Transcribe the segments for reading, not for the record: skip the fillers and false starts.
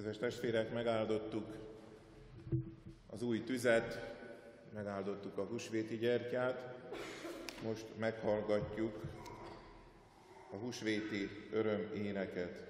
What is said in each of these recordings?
Kedves testvérek, megáldottuk az új tüzet, megáldottuk a húsvéti gyertyát, most meghallgatjuk a húsvéti öröméneket.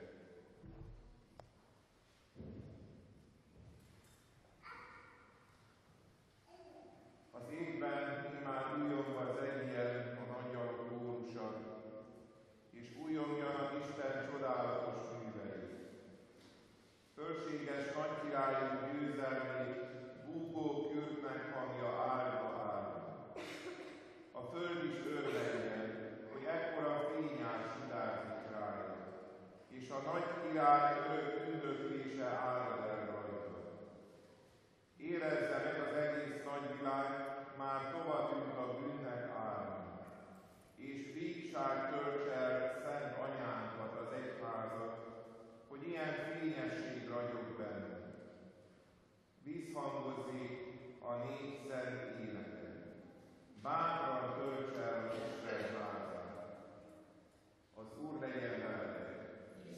Az égben immár újjongva az egyenlő a nagyjalok kórusa, és újjongjanak Isten csodálatos művei. Fölséges nagykirályunk győzelmét búgó kürtnek hangja állva állva. A föld is örvendjen, hogy ekkora fényás sugárzik rája, és a nagy király örök üldöklése árad el rajta. Érezze meg az egész nagyvilág, már tovatűnt a bűnnek ára, és vígság töltse el Szent Anyánkat, az egyházat, hogy ilyen fényesség ragyog benne. Visszhangozzék a négy szent éneke. Bátran töltse el az Isten házát. Az Úr legyen veletek.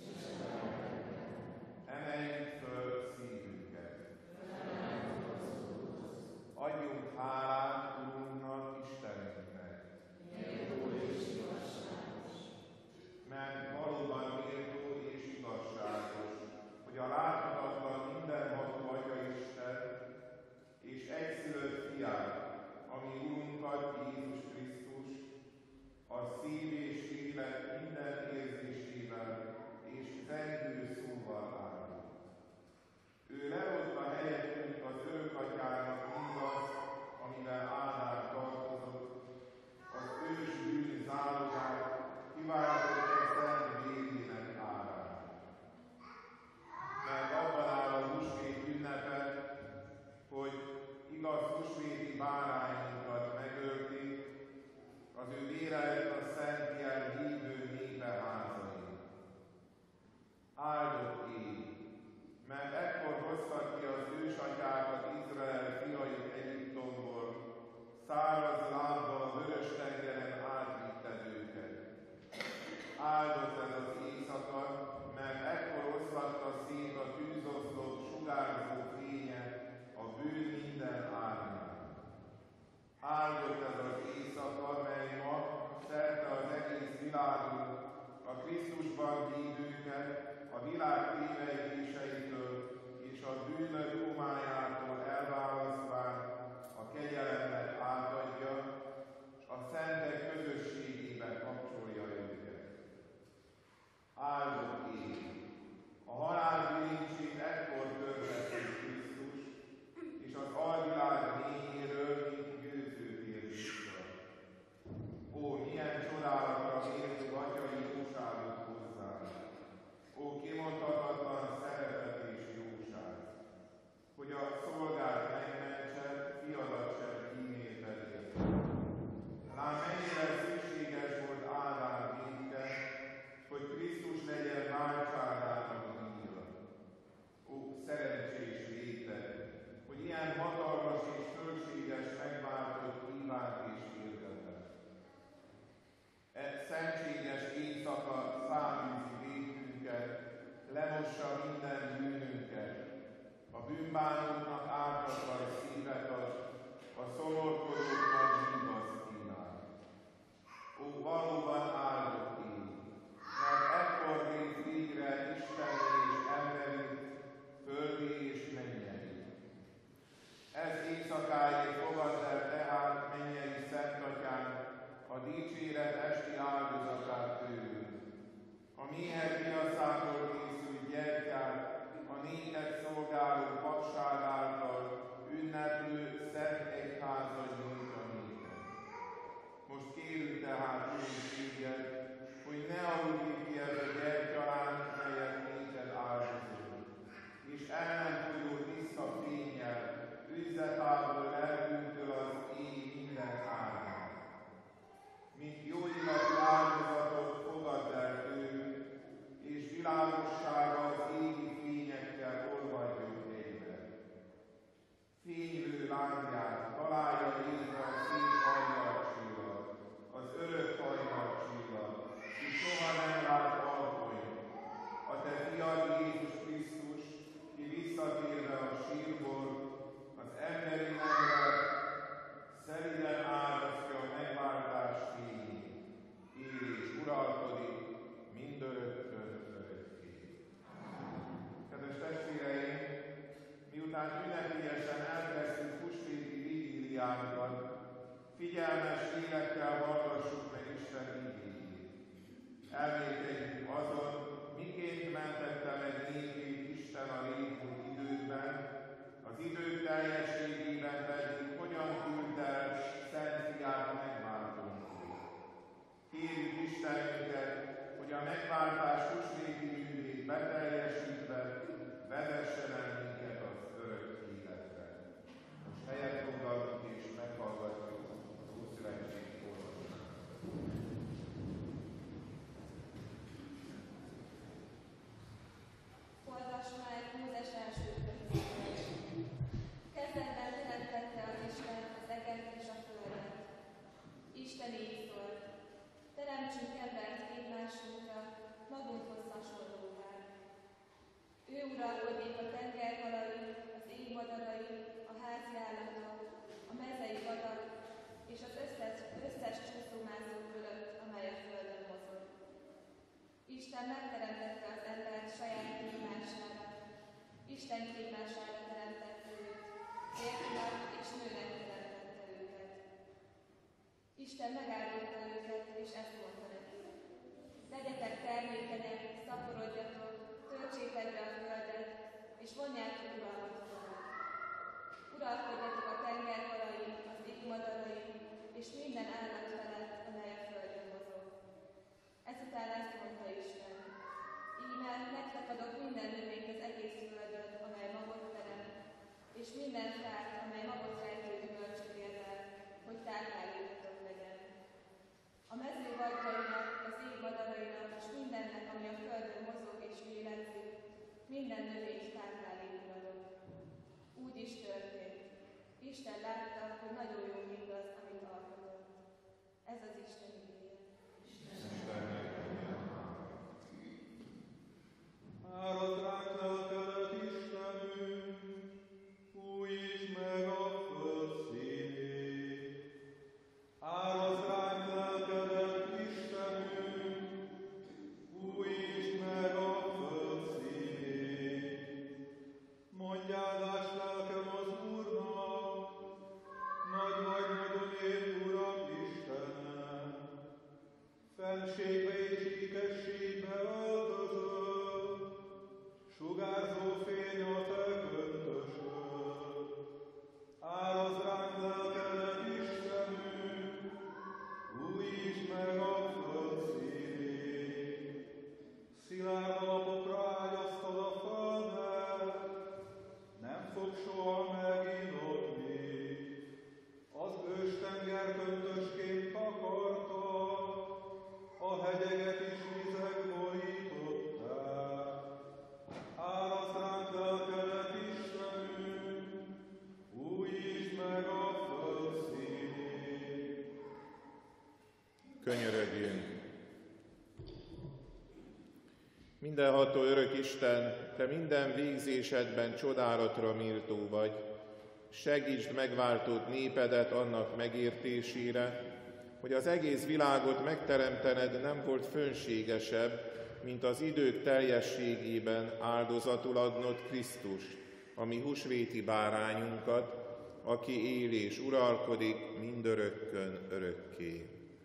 Emeljük föl szívünket. Adjunk hálát Urunknak, Istenünknek. Mert valóban méltó és igazságos, hogy a láthatatlan mindenható Atya Isten és egyszülött Fiát, ami Urunkat, Jézus Krisztus, a szív és élet minden érzésével és zengő szóval áldott. Ő lehozta helyettünk az örökatyának mindazt, amivel áldás tartozott, az ős bűn zálogát, kiváltotta szent vérének árát. Mert abban áll a húsvét ünnepe, hogy igaz húsvéti bárányunkat megölték, az ő vére lett a szent jel hívő népe házain. Áldott ég, mert ekkor hoztak ki az ősatyákat Izrael fiait Egyiptomból, száraz lábbal a Vörös-tengeren átvitted őket. Áldott ez az éjszaka, mert ekkor oszlatta szét a tűzoszlop sugárzó fénye a bűn minden árnyán. Áldott ez az éjszaka, mely ma szerte az egész világon a Krisztusban hívőket a világ tévejtéseitől és a bűnök homályától elválasztván a kegyelemnek átadja, és a szentek közösségébe kapcsolja őket. Áldott ég! A halál bűnését ekkor törvette Krisztus, és az alvilág mélyéről, mint győző tér vissza. Ó, milyen csodálatra méltó atyai jóságot hozzánk! Ó, kimondhatatlan szeretet és jóság, hogy a szolgált megmentse, fiadat sem kímélted érte. Lám mennyire szükséges volt áldán minket, hogy Krisztus legyen váltságának díja. Ó, szerencsés léted, hogy ilyen hatalmas és fölséges megváltott kívánt és érdetet. Szentséges éjszaka száműzi védünket, lemossa minden bűnünket, a bűnbánóknak ártatlan szívet ad, a szomorkodóknak hívasz kínál. Ó, valóban áldott én, mert ekkor lép végre Isten és emberi, földi és mennyei. Ez éjszakáért fogad el tehát mennyei Szent Atyánk a dicséret esti áldozatát tőlünk. A méhek viaszától készült gyertyát, a néked szolgáló papság által ünneplő szent egyházat nyújt a néked. Most kérünk tehát, Úr, proféciánkat, figyelmes élettel hallgassuk meg Isten igéjét. Elmélykedjünk azon, miként mentette meg népét Isten a régmúlt időkben, az idők teljességében pedig hogyan küld el Szent Fiát megváltónkét. Kérjük Istenünket, hogy a megváltás húsvéti művét beteljesítve vezessen el minket az örök életre. Most helyet foglalunk és meghallgatjuk az Ószövetség olvasását. Olvasd meg Mózes első könyvét. Kezdetben teremtette az Isten az eget és a földet. Isten így szólt: teremtsünk embert egymásunkra, magunkhoz hasonlóvá. Ő uralkodik a tengerhalain, az égmadarai, a házi állatok, a mezei vadak és az összes csúszómászó fölött, amely a földön mozog. Isten megteremtette az embert saját képmására. Isten képmására teremtette őt, férfinak és nőnek teremtette őket. Isten megáldotta őket, és ezt mondta nekik: legyetek termékenyek, szaporodjatok, töltsétek be a földet, és vonjátok uralmatokra. Uralkodjatok a tengerhalain, az égmadarai, és minden állat felett, amely a földön mozog. Ezután ezt mondta Isten: íme nektek adok minden növényt az egész földön, amely magot teremt, és minden fát, amely magot rejtő gyümölcsöt érdel, hogy táplálékotok legyen. A mező vadjainak, az ég madarainak, és mindennek, ami a földön mozog és lélegzik, minden növényt táplálékul adok. Úgy is történt. Isten látta, hogy nagyon jó mindaz, amit alkotott. Ez az Isten igéje. Árad ránk lelkedet, Istenünk, újítsd meg a föld színét. Árad ránk lelkedet, Istenünk, újítsd meg a föld színét. Mondj áldást lelkem az Úrnak, nagy vagy nagyon én, Uram Istenem. Fenségbe és ékességbe öltözöl, sugárzó fény a te köntösöd. Árazd ránk lelkedet, Istenünk, újítsd meg a föld színét. Szilárd alapokra ágyaztad a földet, nem fog soha meginodni. Az őstenger köntösként takarta, a hegyeket is vizek borították. Árazd ránk lelkedet, Istenünk, újítsd meg a föld színét. Könyörögjünk! Mindenható örök Isten, Te minden végzésedben csodálatra méltó vagy. Segítsd megváltott népedet annak megértésére, hogy az egész világot megteremtened nem volt fönségesebb, mint az idők teljességében áldozatul adnod Krisztust, a mi húsvéti bárányunkat, aki él és uralkodik mindörökkön örökké.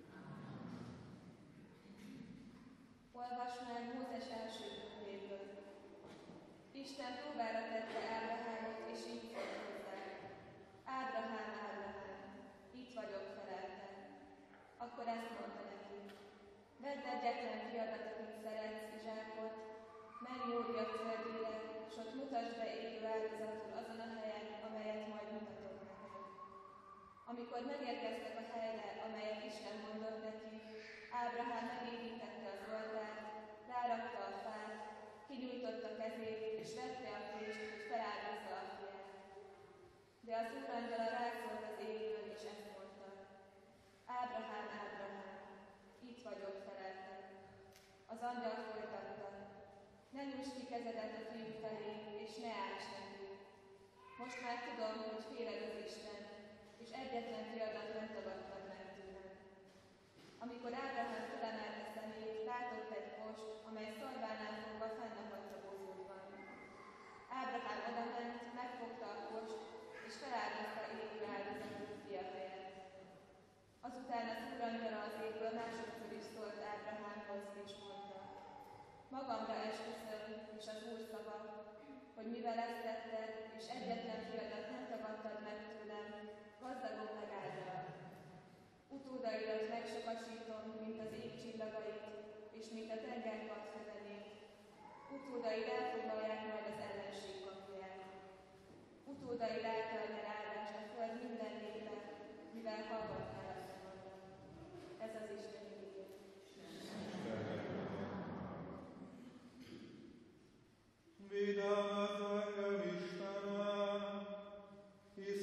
Olvasd meg Mózes első könyvéből. Isten próbára tette Ábrahámot, és így szólt hozzá: Ábrahám, Ábrahám, itt vagyok, felelte. Akkor ezt mondta neki: vedd egyetlen fiadat, akit szeretsz, Izsákot, menj Mória földjére, s ott mutasd be élő áldozatul azon a helyen, amelyet majd mutatok neked. Amikor megérkeztek a helyre, amelyet Isten mondott neki, Ábrahám megépítette az oltárt, rárakta a fát, kinyújtotta kezét, és vette a kést, hogy feláldozza a fiát. De az Úr angyala rászólt az égből, és ezt mondta: Ábrahám, Ábrahám, itt vagyok, felelte. Az angyal folytatta: ne nyújtsd ki kezedet a fiú felé, és ne ánts neki. Most már tudom, hogy féled az Isten, és egyetlen fiadat nem tagadtad meg tőlem. Amikor Ábrahám felemelte szemét, látott egy post, amely szarvánál fogva fennakadt a bozótban. Ábrahám odament, megfogta a post, és feláldozta élő áldozatot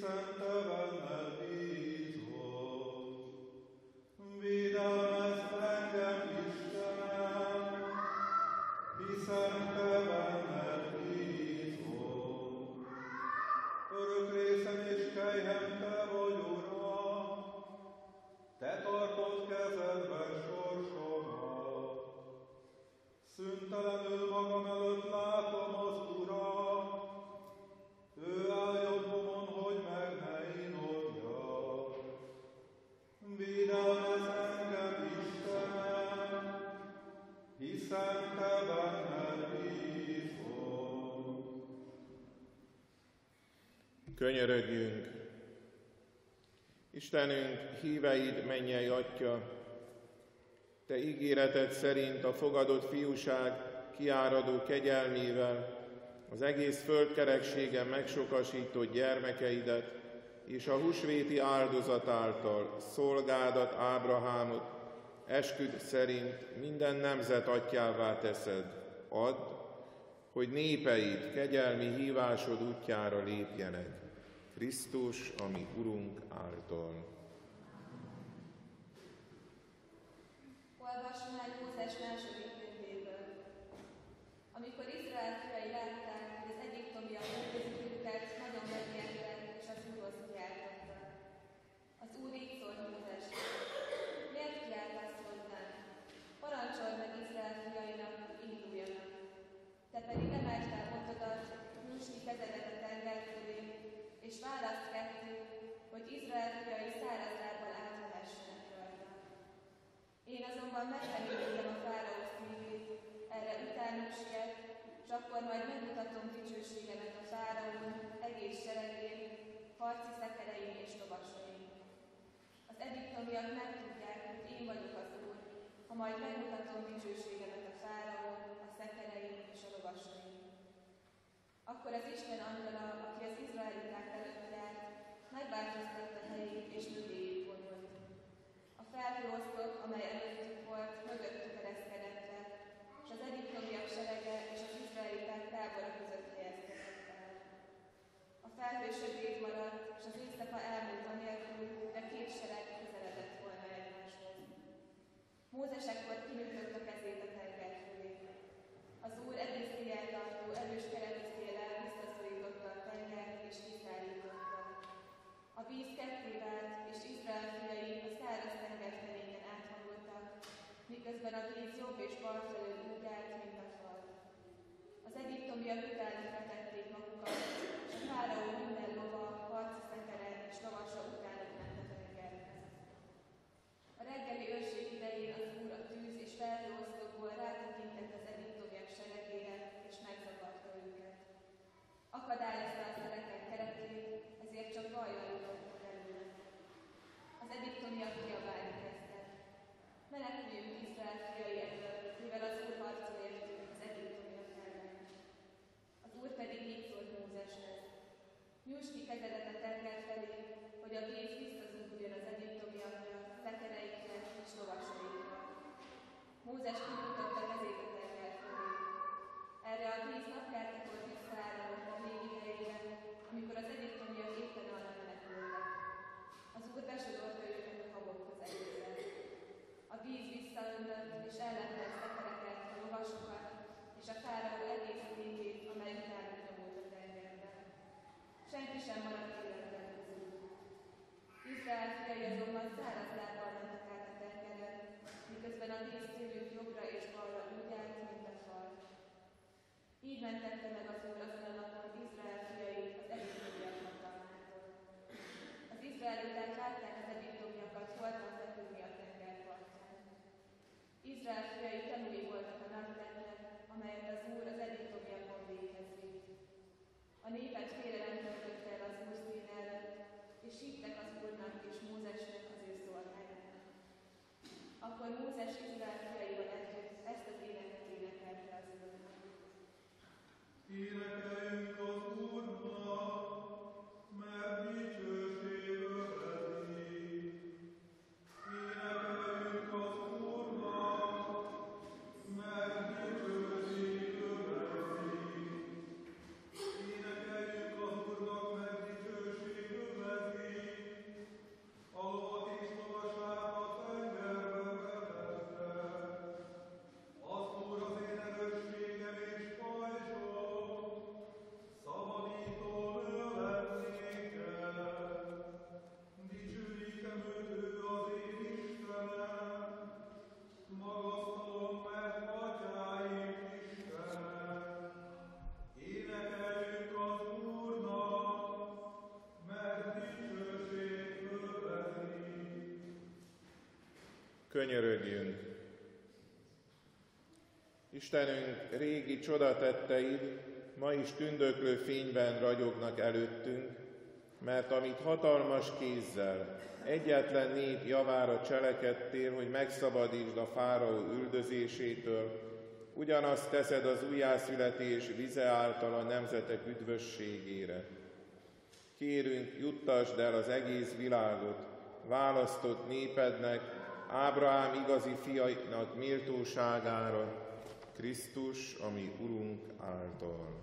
hiszen te benned bízom. Védelmezz engem, Isten, hiszen te benned bízom. Örök részem és kelyhem te vagy, Uram, te tartod kezedben sorsomat. Szüntelenül magam előtt látom az Urat, ő áll jobbomon, hogy meg ne inolja. Védelmezz engem, Istenem, hiszen te benned bízom. Könyörögjünk! Istenünk, híveid mennyei Atya, te ígéreted szerint a fogadott fiúság kiáradó kegyelmével az egész földkerekségen megsokasított gyermekeidet és a húsvéti áldozat által szolgádat, Ábrahámot esküd szerint minden nemzet atyává teszed. Add, hogy népeid kegyelmi hívásod útjára lépjenek. Krisztus, a mi Urunk által. Olvasom el Mózes második könyvéből. Amikor Izrael fiai látták, hogy az egyiptomiak üldözik őket, nagyon megijedtek, és az Úrhoz kiáltottak. Az Úr így szólt Mózeshez: miért kiáltasz hozzám? Parancsold meg Izrael fiainak, hogy induljanak. Te pedig emeld fel botodat, nyújtsd ki kezedet a tenger fölé, és választ ketté, hogy Izrael fiai száraz lábbal áthessenek rajta. Én azonban megfenyítettem a fáraó szívét, erre utánuk siet, és akkor majd megmutatom dicsőségemet a fáraón, egész seregén, harci szekerein és lovasain. Az egyiptomiak megtudják, hogy én vagyok az Úr, ha majd megmutatom dicsőségemet a fáraón, a szekerein és a lovasain. Akkor az Isten angyala, aki az izraeliták előtt járt, megváltoztatta helyét és mögéjük vonult. A felhőoszlop, amely előttük volt, mögöttük ereszkedett le, és az egyiptomiak serege és az izraeliták tábora között helyezkedett el. A felhő sötét maradt, és az éjszaka elmúlt anélkül, de két sereg közeledett volna egymáshoz. Mózes ekkor kinyújtotta kezét a tenger fölé. Az Úr egész éjjel tartó erős keleti széllel visszaszorította a tengert és kiszállította. A víz ketté vált, és Izrael fiai a száraz tengerfenéken áthangoltak, miközben a víz jobb és bal felől úgy állt, mint a fal. Az egyiptomiak utána vetették magukat, és a fáraó minden lova, harci szekere és lovasa utánuk ment a tengerhez. A reggeli őrség idején az Úr a tűz és felhőoszlopból rátekintett az egyiptomiak seregére, és megzavarta őket. Akadályozta a szerekek keretét, ezért csak vajjal jutottak előle. Az egyiptomiak kiabálni kezdtek: meneküljünk Izrael fiai elől, mivel az Úr harcol értünk az egyiptomiak ellen. Az Úr pedig így szólt Mózeshez: nyújtsd ki kezedet a tenger felé, hogy a víz visszazúduljon az egyiptomiakra, szekereikre és lovasaikra. Mózes kinyújtotta kezét a tenger felé. Erre a víz napkártakor visszaáramlott a régi helyére, amikor az egyiptomiak éppen arra menekültek. Az Úr besodorta őket a habok közelébe. A víz visszaömlött, és ellette a szekereket, a lovasokat, és a fáraó egész népét, amely utánuk nyomult a tengerben. Senki sem maradt életben közül. Izrael fiai azonban száraz lábbal mentek át a tengeren, miközben a víz tőlük jobbra és balra úgy állt, mint a fal. Így mentette meg az Úr azon a napon Izrael fiai az egyiptomiak hatalmától. Az izraeliták látták az egyiptomiakat holtan feküdni a tengerpartján. Izrael fiai tanúi voltak a nagy tettnek, amelyet az Úr az egyiptomiakon véghez vitt. A népet félelem töltötte el az Úr szín előtt, és hittek az Úrnak és Mózesnek, az ő szolgájának. Akkor Mózes Izrael fiaival együtt ezt az éneket énekelte az Úrnak. Énekeljünk Könyörögjünk! Istenünk régi csodatetteid ma is tündöklő fényben ragyognak előttünk, mert amit hatalmas kézzel, egyetlen nép javára cselekedtél, hogy megszabadítsd a fáraó üldözésétől, ugyanazt teszed az újjászületés vize által a nemzetek üdvösségére. Kérünk, juttasd el az egész világot választott népednek, Ábrahám igazi fiainak méltóságára, Krisztus, a mi Urunk által.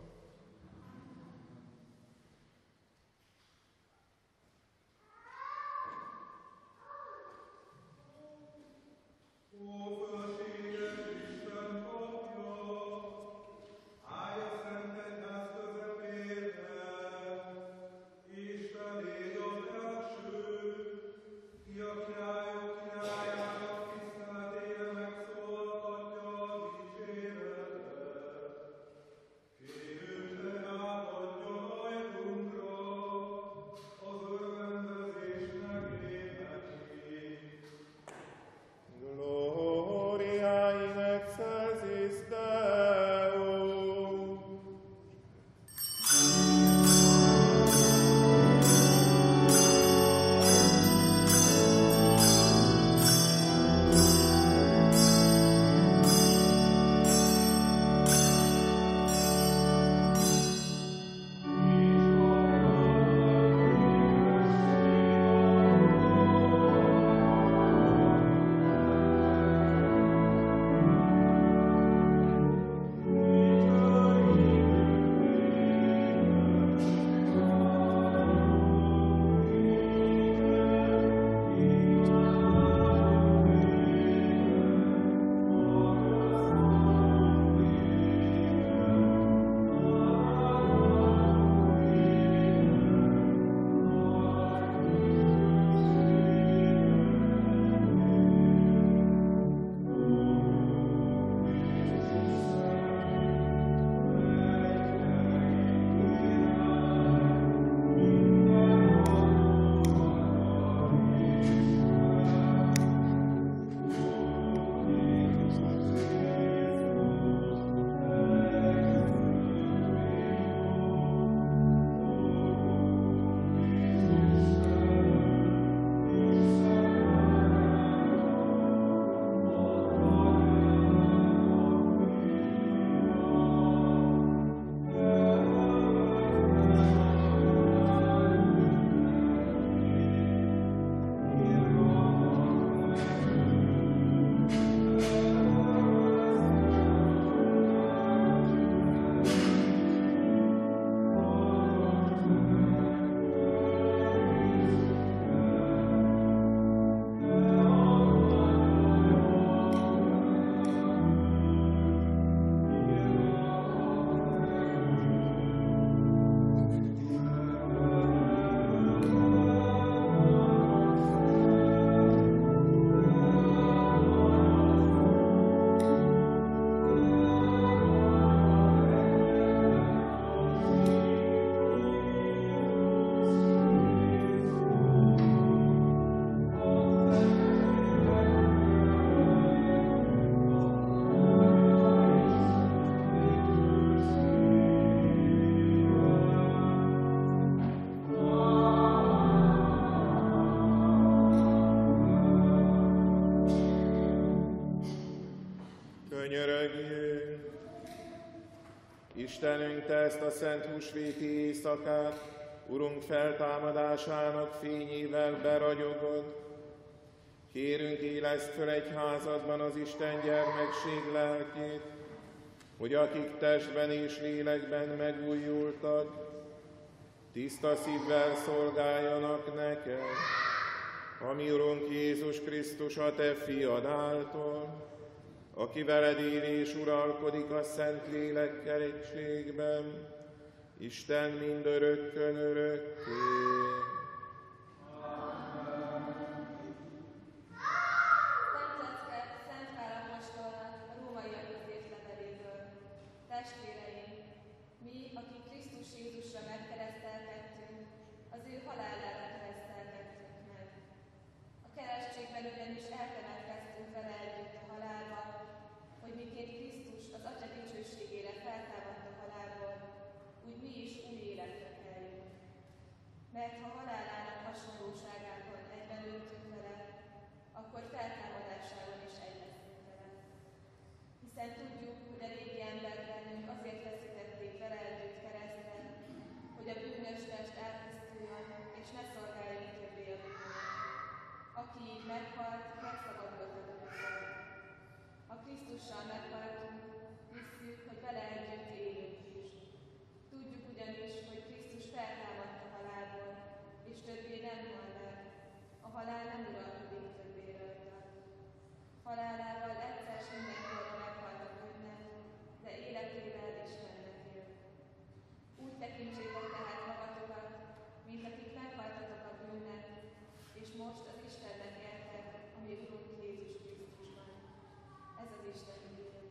Könyörögjünk! Istenünk, Te ezt a szent húsvéti éjszakát Urunk feltámadásának fényével beragyogod. Kérünk, éleszd föl egyházadban az Isten gyermekség lelkét, hogy akik testben és lélekben megújultak, tiszta szívvel szolgáljanak neked, ami Urunk Jézus Krisztus, a Te fiad által, aki veled él és uralkodik a Szent Lélekkel egységben, Isten mindörökkön örökké. Szent Pál apostolnak a rómaiakhoz írt leveléből. Testvéreim, mi, akik Krisztus Jézusra megkeresztelkedtünk, az ő halálára keresztelkedtünk meg. A keresztségben ugyanis eltemetkeztünk mert ha halálának hasonlóságában egyben öltünk vele, akkor feltámadásában is egy leszünk vele. Hiszen tudjuk, hogy a régi embert bennünk azért feszítették vele együtt keresztre, hogy a bűnös test elpusztuljon, és ne szolgáljon többé a bűnnek. Aki így meghalt, megszabadult a bűntől. Ha Krisztussal meghaltunk, hisszük, hogy vele együtt élünk is. Tudjuk ugyanis, hogy Krisztus feltámadt a halálból, és többé nem hal meg. A halál nem uralkodik többé rajta. Halálával egyszer s mindenkorra meghalt a bűnnek, de életével Istennek él. Úgy tekintsétek tehát magatokat, mint akik meghaltatok a bűnnek, és most az Istennek éltek, ami Urunk Jézus Krisztusban. Ez az Isten igéje.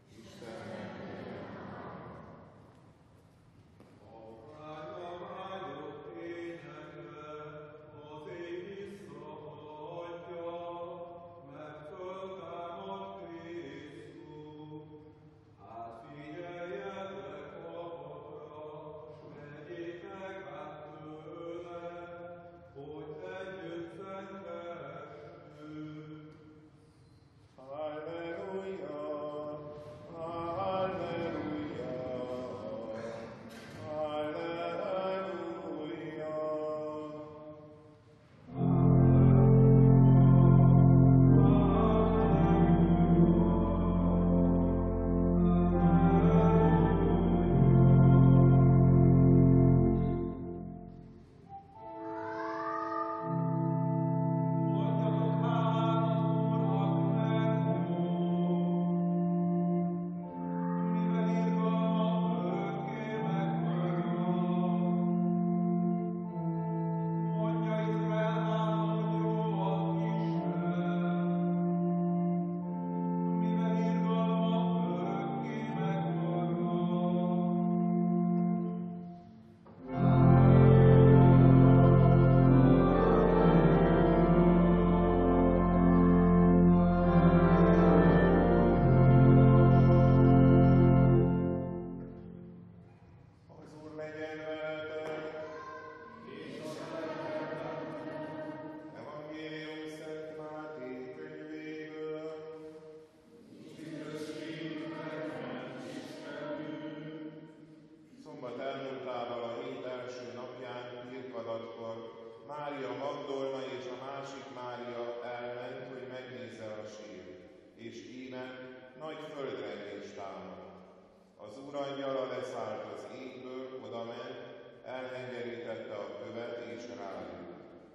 Mária Magdolna és a másik Mária elment, hogy megnézze a sírt, és íme nagy földrengés támadt. Az Úrangyala leszállt az égből, odament, elhengerítette a követ és ráült.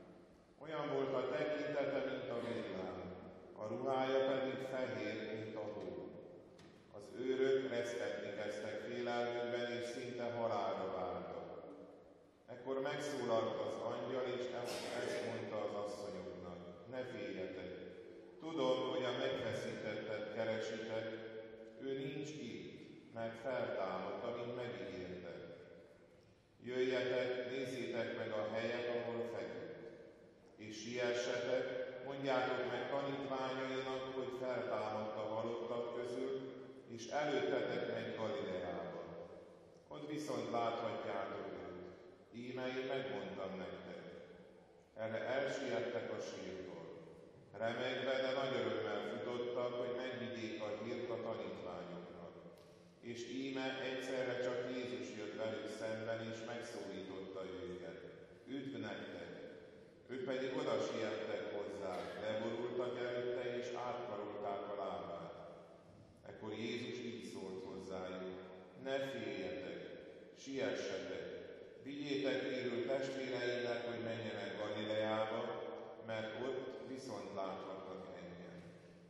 Olyan volt a tekintete, mint a villám, a ruhája pedig fehér, mint a hó. Az őrök reszketni kezdtek félelmükben, és szinte halálra vártak. Ekkor megszólalt az angyal, és ezt mondta az asszonyoknak: ne féljetek! Tudom, hogy a megfeszítettet keresitek, ő nincs itt, mert feltámadt, amint megígérte. Jöjjetek, nézzétek meg a helyet, ahol feküdt, és siessetek, mondjátok meg tanítványainak, hogy feltámadt a halottak közül, és előttetek megy Galileába. Ott viszont láthatjátok őt. Íme én megmondtam nektek. Erre elsiettek a sírtól. Remegve, de nagy örömmel futottak, hogy megvigyék a hírt a tanítványoknak. És íme egyszerre csak Jézus jött velük szemben, és megszólította őket: üdv nektek! Ők pedig oda siettek hozzá, leborultak előtte, és átkarolták a lábát. Ekkor Jézus így szólt hozzájuk: ne féljetek, siessetek! Vigyétek hírül testvéreimnek, hogy menjenek Galileába, mert ott viszont láthatnak engem.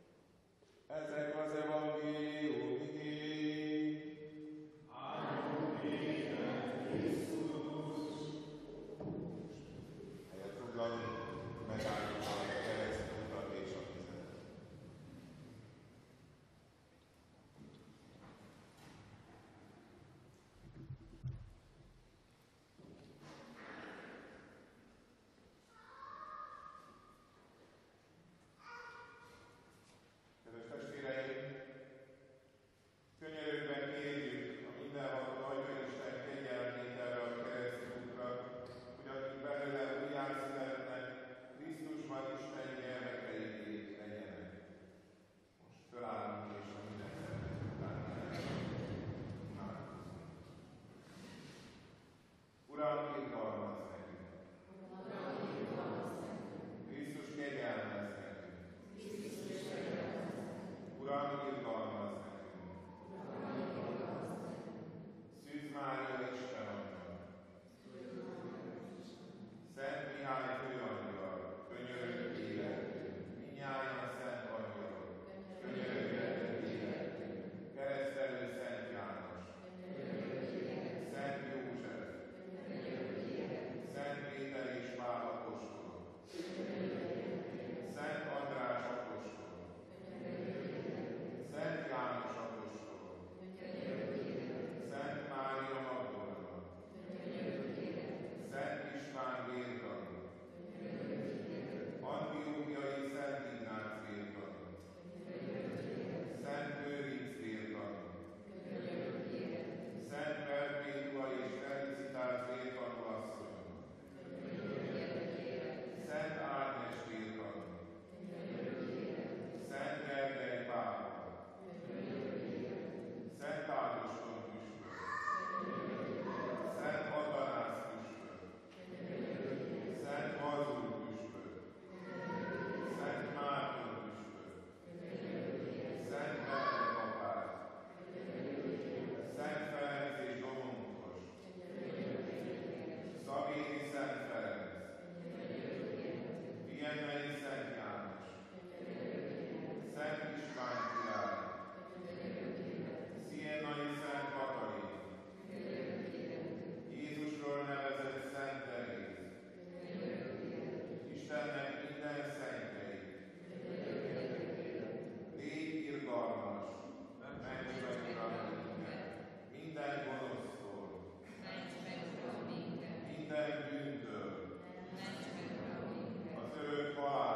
Ezek az evangélium igény. Helyet foglalunk, megálljuk a keresztutat és a vizet. Viennei Szent János, Szent István király, Szienai Szent Katalin, Jézusról nevezett Szent Teréz, Istennek minden szentjei, légy irgalmas, ments meg Uram minket, minden gonosztól, minden bűntől, az örök halál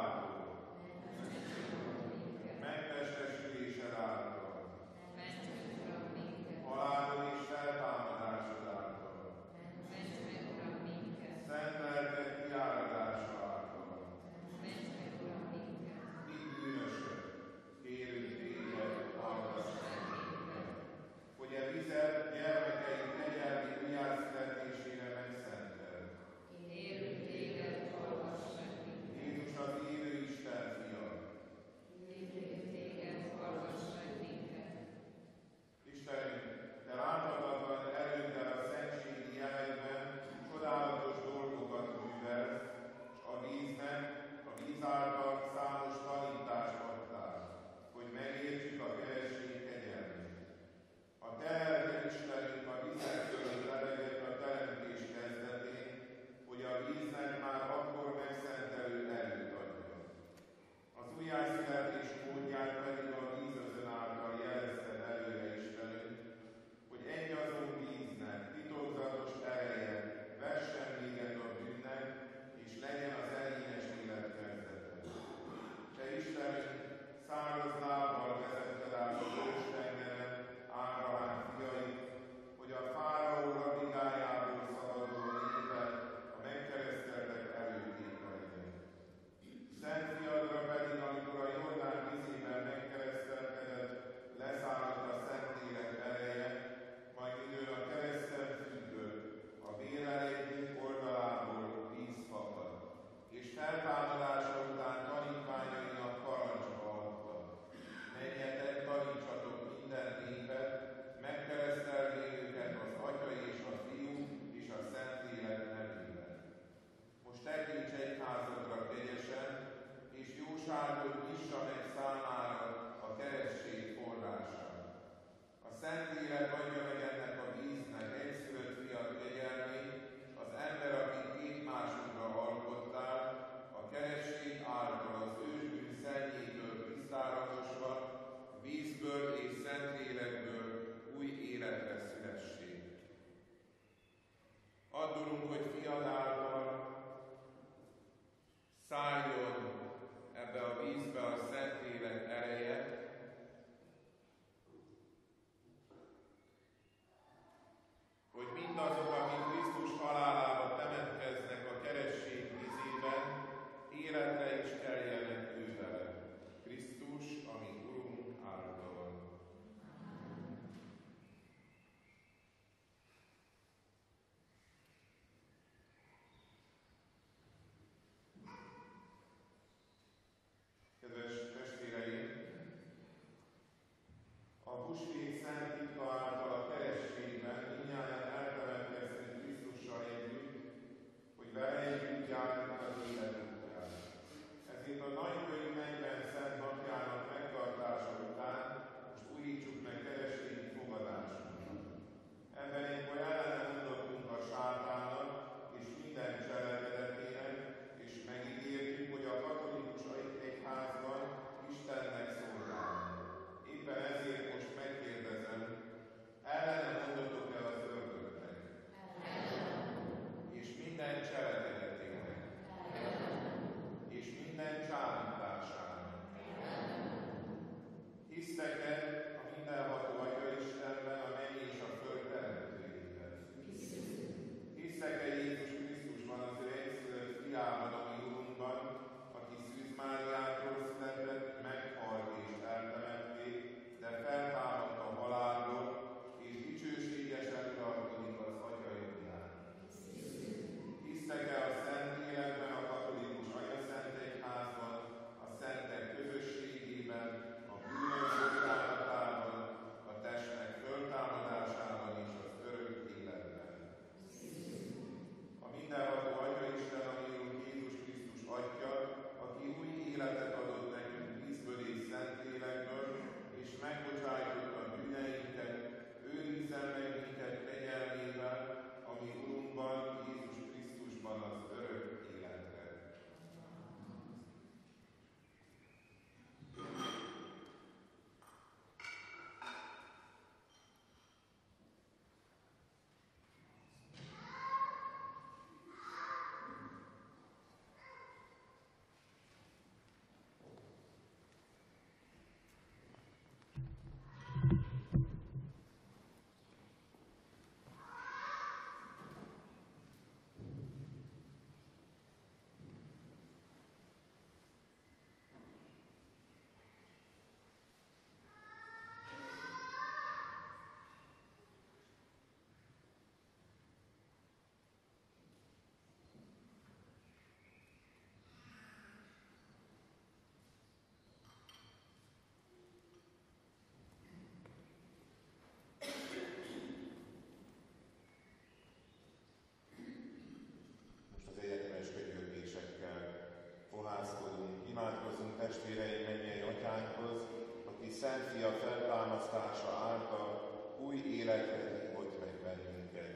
testvéreim mennyei atyánkhoz, aki Szent Fia feltámasztása által új életre hívott meg bennünket.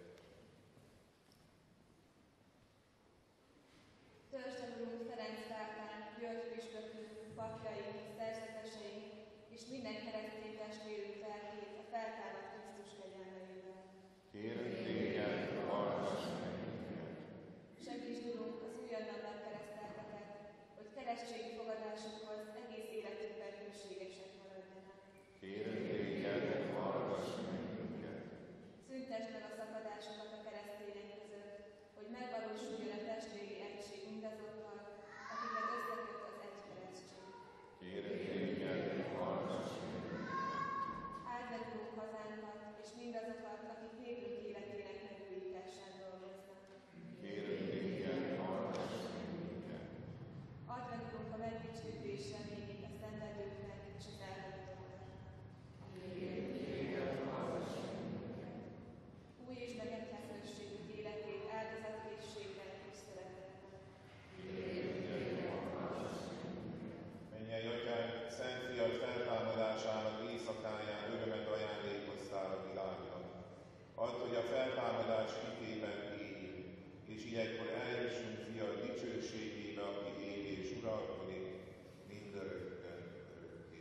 Törzsden Urunk Ferenc pápán, György püspökünk, papjaink, szerzetesei és minden keresztény testvérünk lelkét a feltámadt Krisztus kegyelmeivel. Kérünk téged, hallgass meg minket! Segítsd, Urunk, az újonnan megkeresztelteket, hogy keresztségi fogadásukhoz egész életükben hűségesek maradjanak. Kérünk téged, hallgass meg minket! Szüntesd meg a szakadásokat a keresztények között, hogy megvalósuljon a testvéri egység mindazokkal, akiket összeköt az egy keresztség. Kérünk téged, hallgass meg minket! Áld meg, Urunk, hazánkat, és mindazokat, akik népünk életének megújításán dolgoznak. Kérünk téged, hallgass meg minket! Add meg, Urunk, a megdicsőtés reményét a szenvedőknek és az elhagyottaknak. Új és megegyház községük életét áldozatkészségben és szeretetben. Mennyei atyánk, Szent Fiad feltámadásának éjszakáján örömet ajándékoztál a világnak. Add, hogy a feltámadás hitében éljünk, és így egykor eljussunk Fiad dicsőségébe, aki él és uralkodik mindörökkön örökké.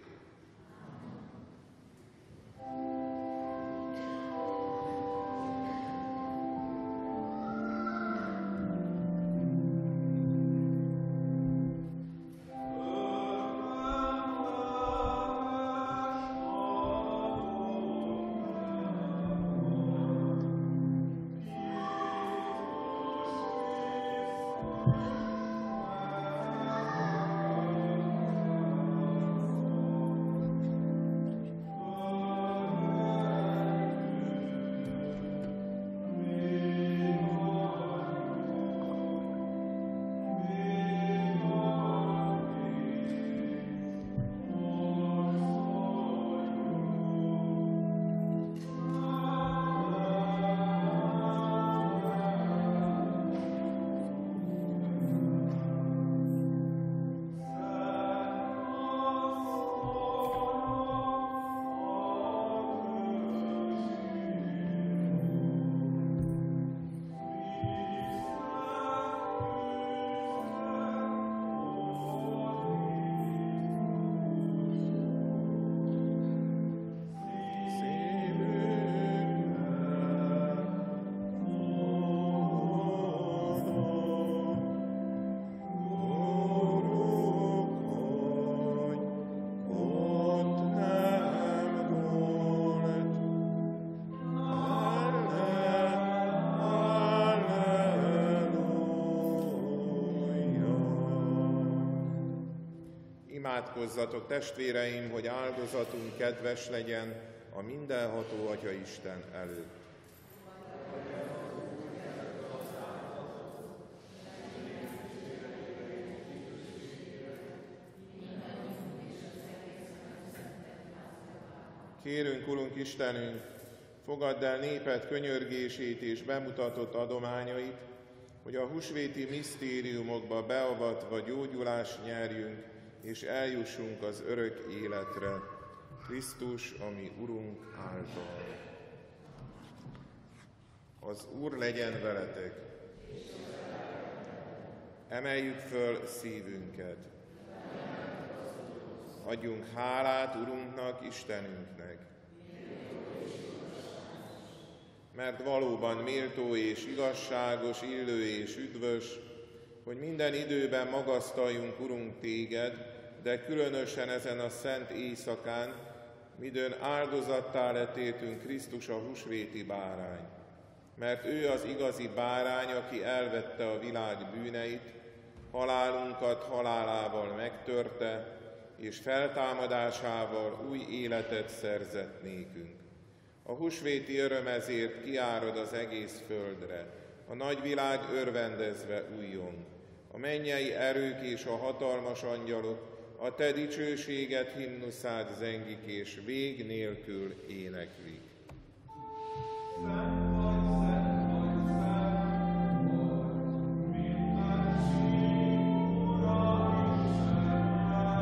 Imádkozzatok, testvéreim, hogy áldozatunk kedves legyen a mindenható Atya Isten előtt. Kérünk, Urunk Istenünk, fogadd el néped könyörgését és bemutatott adományait, hogy a húsvéti misztériumokba beavatva gyógyulást nyerjünk, és eljussunk az örök életre, Krisztus, ami Urunk által. Az Úr legyen veletek! Emeljük föl szívünket! Adjunk hálát Urunknak, Istenünknek! Mert valóban méltó és igazságos, illő és üdvös, hogy minden időben magasztaljunk, Urunk, téged, de különösen ezen a szent éjszakán, midőn áldozattá letéltünk Krisztus a húsvéti bárány. Mert ő az igazi bárány, aki elvette a világ bűneit, halálunkat halálával megtörte, és feltámadásával új életet szerzett nékünk. A húsvéti öröm ezért kiárad az egész földre, a nagy világ örvendezve újjong. A mennyei erők és a hatalmas angyalok a te dicsőséget himnuszád zengik és vég nélkül éneklik. Minden sír, Ura Isten,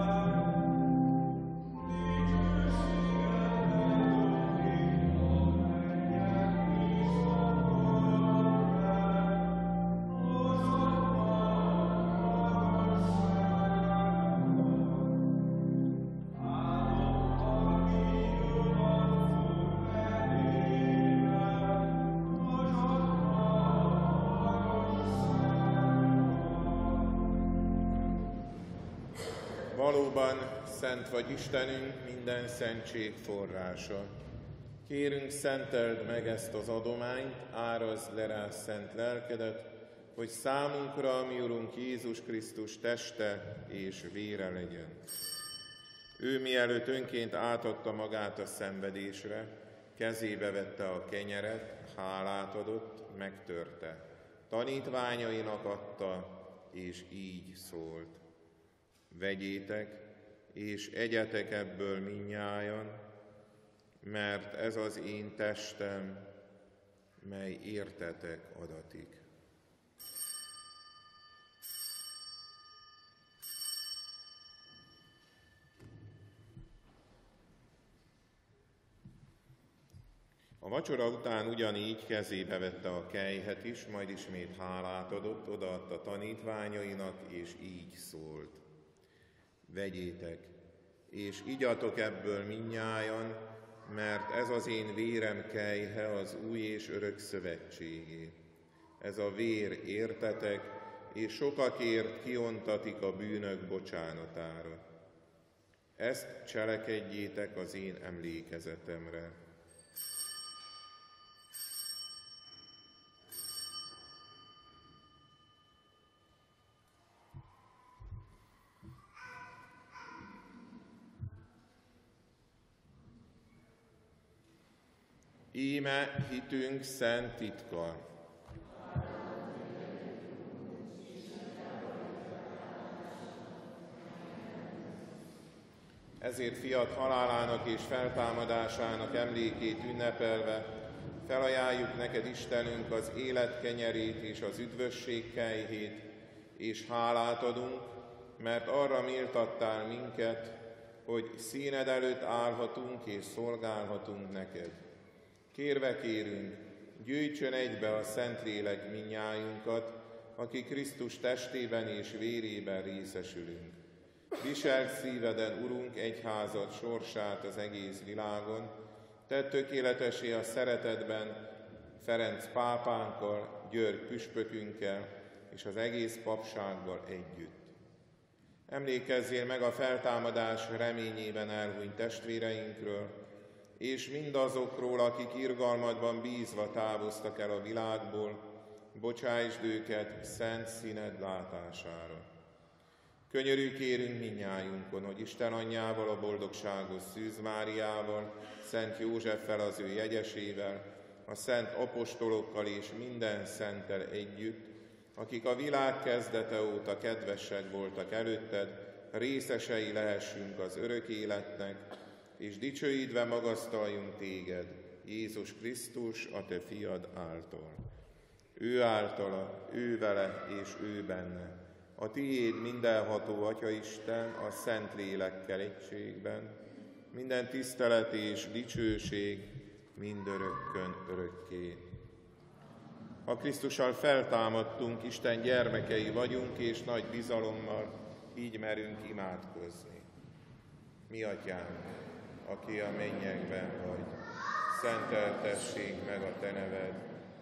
Valóban szent vagy Istenünk, minden szentség forrása. Kérünk, szenteld meg ezt az adományt, árazd le rá szent lelkedet, hogy számunkra, mi Urunk Jézus Krisztus teste és vére legyen. Ő mielőtt önként átadta magát a szenvedésre, kezébe vette a kenyeret, hálát adott, megtörte. Tanítványainak adta, és így szólt. Vegyétek, és egyetek ebből mindnyájan, mert ez az én testem, mely értetek adatik. A vacsora után ugyanígy kezébe vette a kelyhet is, majd ismét hálát adott, odaadta tanítványainak, és így szólt. Vegyétek, és igyatok ebből mindnyájan, mert ez az én vérem kelyhe az új és örök szövetségé. Ez a vér értetek, és sokakért kiontatik a bűnök bocsánatára. Ezt cselekedjétek az én emlékezetemre. Íme hitünk szent titka. Ezért fiat halálának és feltámadásának emlékét ünnepelve felajánljuk neked, Istenünk, az élet kenyerét és az üdvösség kelyhét, és hálát adunk, mert arra méltattál minket, hogy színed előtt állhatunk és szolgálhatunk neked. Kérve kérünk, gyűjtsön egybe a Szentlélek mindnyájunkat, aki Krisztus testében és vérében részesülünk. Viseld szíveden, Urunk, egyházad sorsát az egész világon, tedd tökéletessé a szeretetben Ferenc pápánkkal, György püspökünkkel és az egész papsággal együtt. Emlékezzél meg a feltámadás reményében elhunyt testvéreinkről, és mindazokról, akik irgalmadban bízva távoztak el a világból, bocsásd őket szent színed látására. Könyörű kérünk mindnyájunkon, hogy Isten anyjával, a boldogságos Szűz Máriával, Szent Józseffel, az ő jegyesével, a szent apostolokkal és minden szenttel együtt, akik a világ kezdete óta kedvesek voltak előtted, részesei lehessünk az örök életnek, és dicsőítve magasztaljunk téged, Jézus Krisztus, a te fiad által. Ő általa, ő vele és ő benne. A tiéd mindenható Atyaisten, a Szent Lélekkel egységben, minden tisztelet és dicsőség mindörökkön örökké. Ha Krisztussal feltámadtunk, Isten gyermekei vagyunk, és nagy bizalommal így merünk imádkozni. Mi Atyánk, aki a mennyekben vagy, szenteltessék meg a te neved,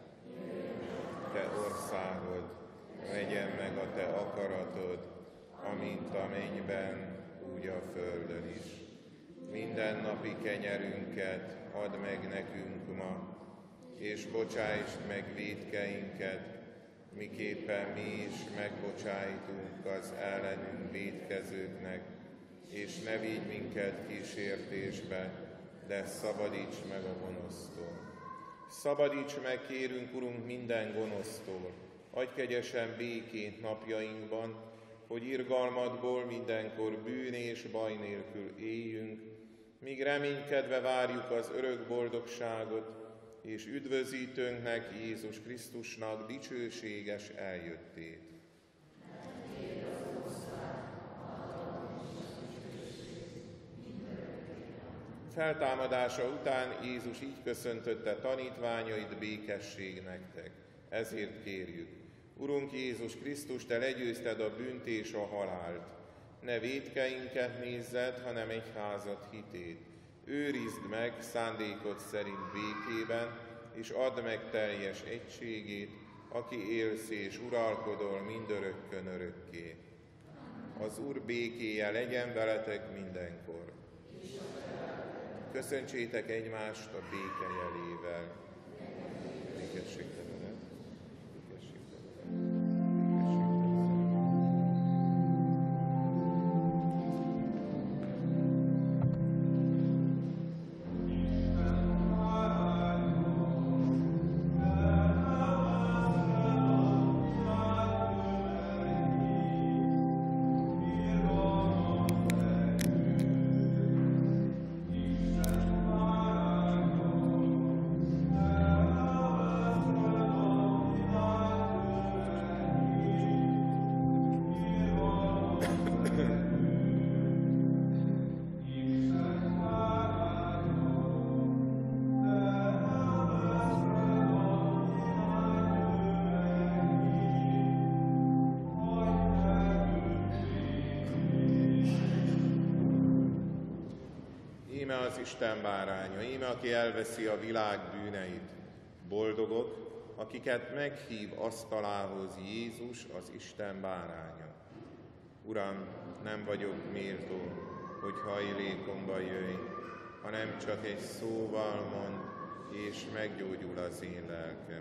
te országod, legyen meg a te akaratod, amint a mennyben, úgy a földön is. Minden napi kenyerünket add meg nekünk ma, és bocsásd meg vétkeinket, miképpen mi is megbocsájtunk az ellenünk vétkezőknek, és ne vigy minket kísértésbe, de szabadíts meg a gonosztól. Szabadíts meg, kérünk, Urunk, minden gonosztól, adj kegyesen békét napjainkban, hogy irgalmadból mindenkor bűn és baj nélkül éljünk, míg reménykedve várjuk az örök boldogságot, és üdvözítőnknek, Jézus Krisztusnak dicsőséges eljöttét. Feltámadása után Jézus így köszöntötte tanítványait: békesség nektek. Ezért kérjük, Urunk Jézus Krisztus, te legyőzted a bűnt és a halált. Ne vétkeinket nézzed, hanem egyházad hitét. Őrizd meg szándékod szerint békében, és add meg teljes egységét, aki élsz és uralkodol mindörökkön örökké. A Az Úr békéje legyen veletek mindenkor. Köszöntsétek egymást a béke jelével. Békességtelenet. Íme az Isten báránya, íme aki elveszi a világ bűneit. Boldogok, akiket meghív asztalához Jézus, az Isten báránya. Uram, nem vagyok méltó, hogy hajlékomba jöjj, hanem csak egy szóval mondd, és meggyógyul az én lelkem.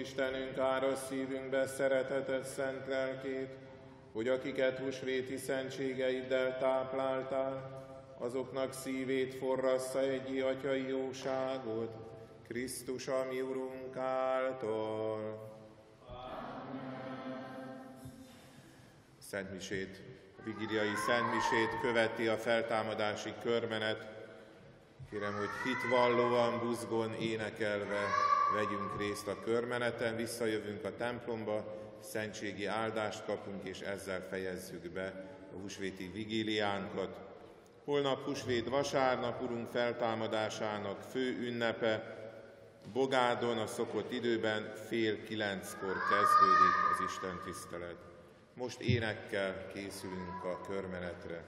Istenünk, árasz szívünkbe szereteted szent lelkét, hogy akiket húsvéti szentségeiddel tápláltál, azoknak szívét forrassza egy atyai jóságod, Krisztus, a mi Urunk által. Szentmisét, a vigíliai szentmisét követi a feltámadási körmenet. Kérem, hogy hitvallóan, buzgón énekelve vegyünk részt a körmeneten, visszajövünk a templomba, szentségi áldást kapunk, és ezzel fejezzük be a húsvéti vigíliánkat. Holnap húsvét vasárnap, Urunk feltámadásának fő ünnepe, Bogádon a szokott időben 8:30-kor kezdődik az Isten tisztelet. Most énekkel készülünk a körmenetre.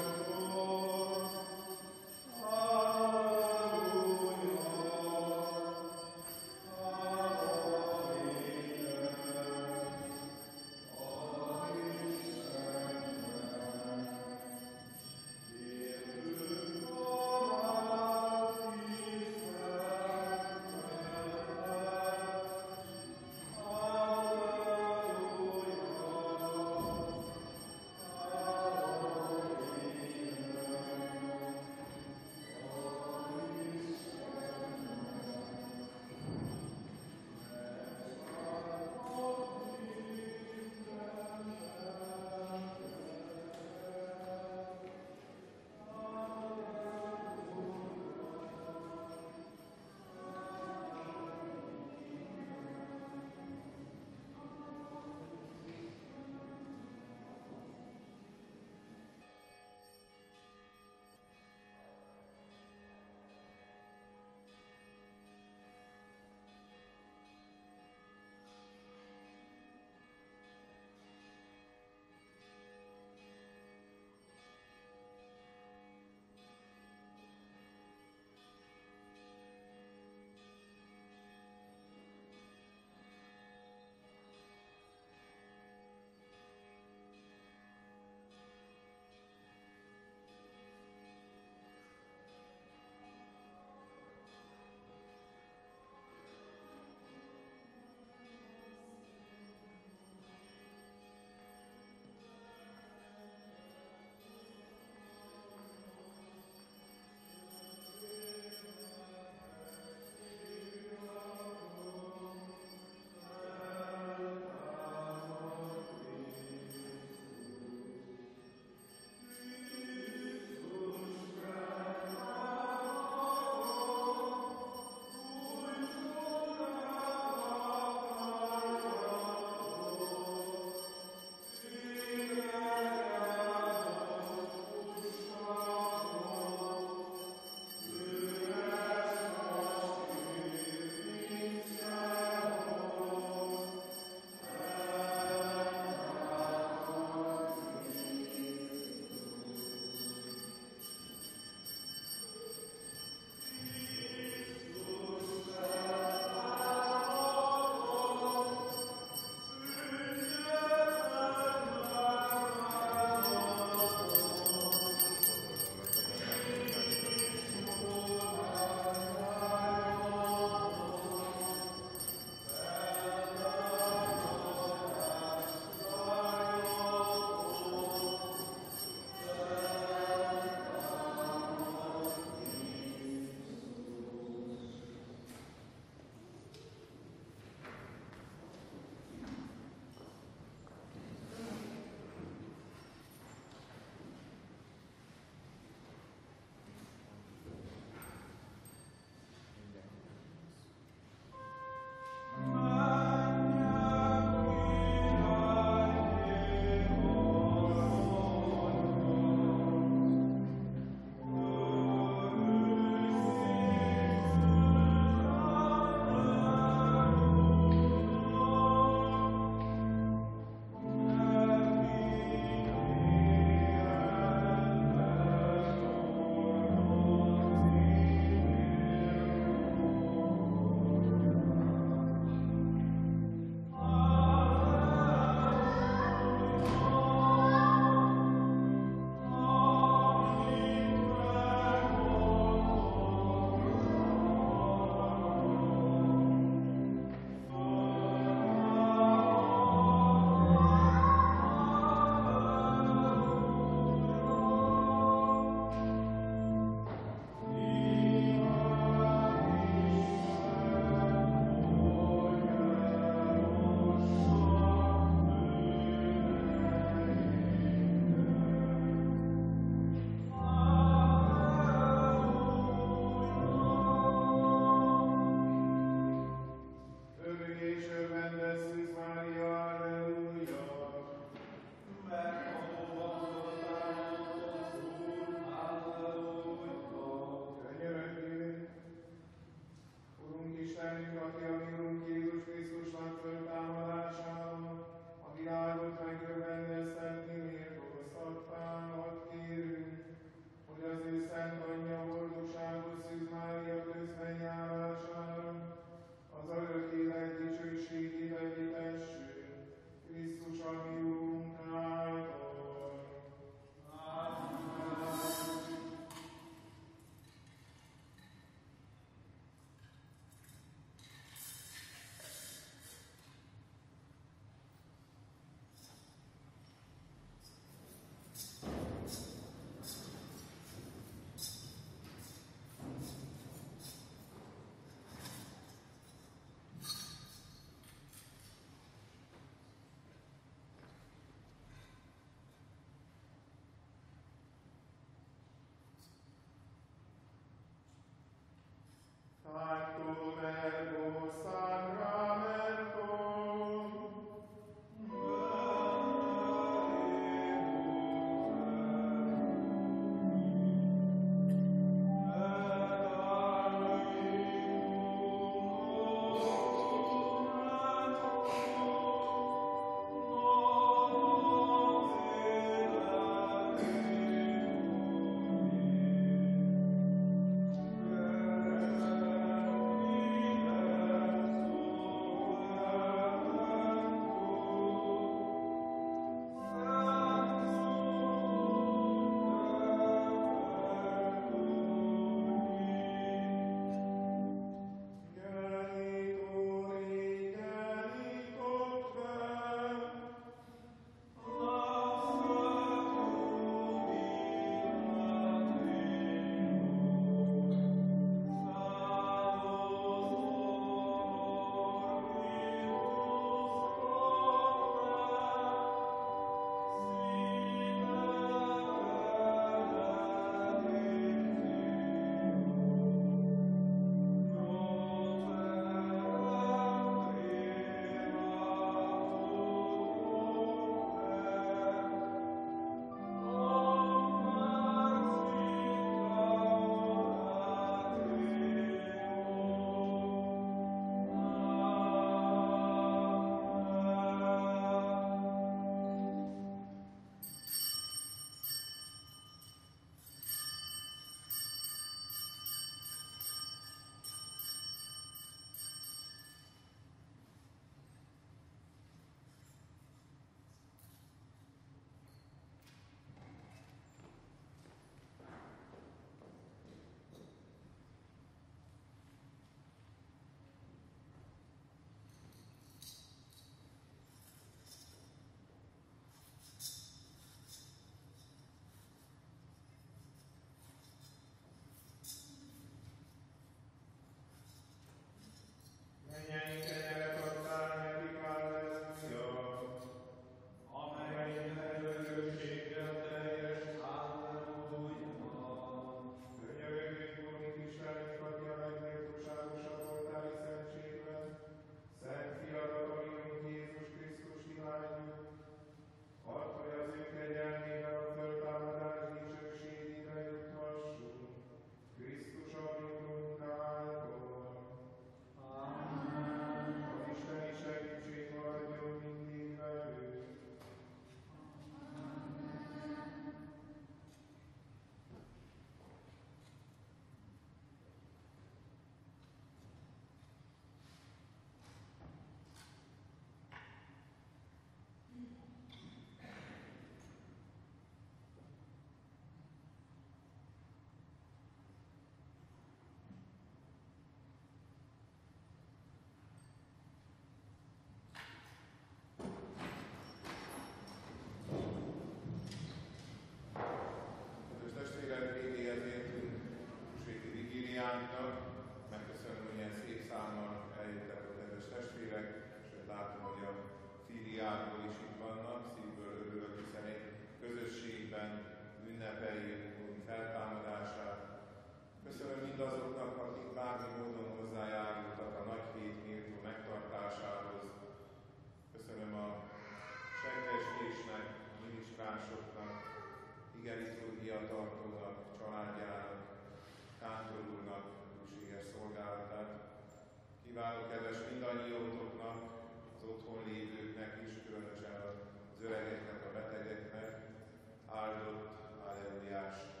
Kívánok kedves mindannyiótoknak, az otthon lévőknek is, különösen az öregeknek, a betegeknek áldott, halleluliás